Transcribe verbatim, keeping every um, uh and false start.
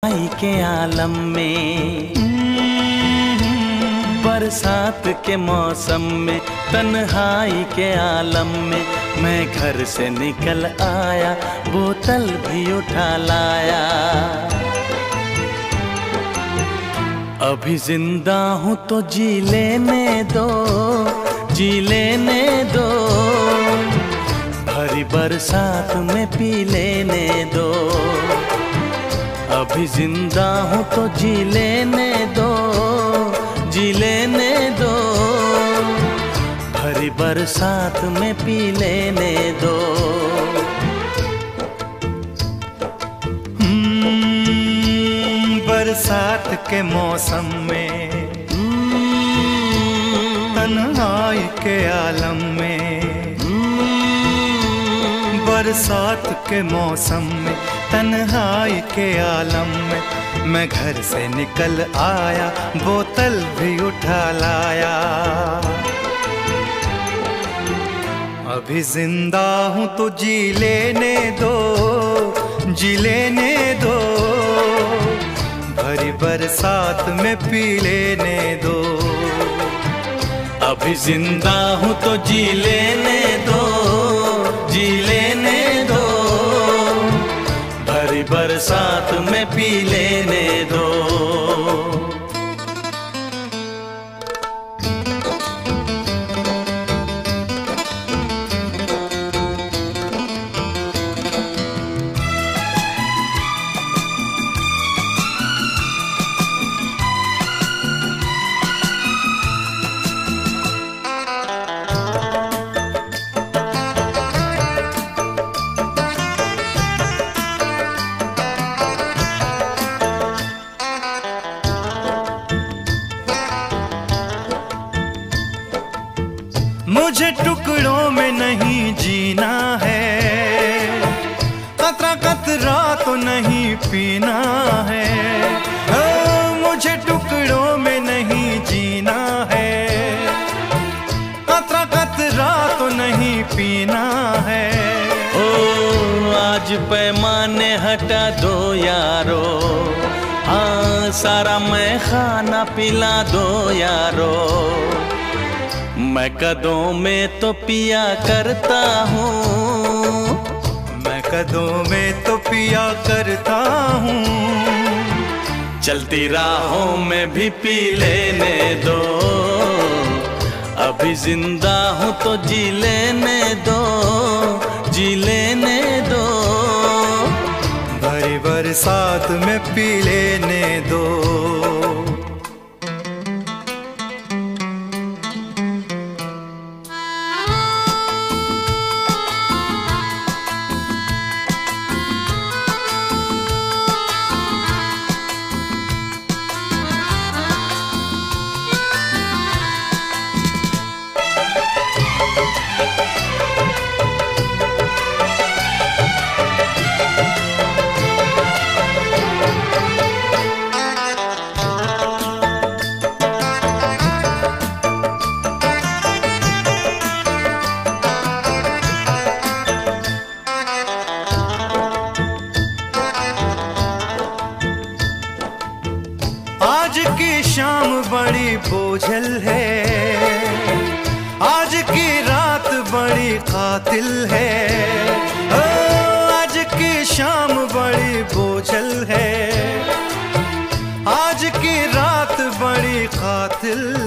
आई के आलम में, बरसात के मौसम में, तन्हाई के आलम में मैं घर से निकल आया, बोतल भी उठा लाया। अभी जिंदा हूँ तो जी लेने दो, जी लेने दो, भरी बरसात में पी लेने दो। अभी जिंदा हूँ तो जी लेने दो, जी लेने दो, भरी बरसात में पी लेने दो। बरसात के मौसम में, तन्हाई के आलम में, बरसात के मौसम में, तन्हाई के आलम में मैं घर से निकल आया, बोतल भी उठा लाया। अभी जिंदा हूँ तो जी लेने दो, जी लेने दो, भरी बरसात में पी लेने दो। अभी जिंदा हूँ तो जी लेने दो, जी लेने दो, भरी बरसात में पी लेने दो। मुझे टुकड़ों में नहीं जीना है, कतरा कतरा तो नहीं पीना है। ओ, मुझे टुकड़ों में नहीं जीना है, कतरा कतरा तो नहीं पीना है। ओ आज पैमाने हटा दो यारो, हाँ सारा मैं खाना पिला दो यारो। मैं कदों में तो पिया करता हूँ, मैं कदों में तो पिया करता हूँ, चलती राहों में भी पी लेने दो। अभी जिंदा हूँ तो जी लेने दो, जी लेने दो, भरी बरसात में पी लेने दो। आज की शाम बड़ी बोझल है, आज की रात बड़ी कातिल है। ओ, आज की शाम बड़ी बोझल है, आज की रात बड़ी कातिल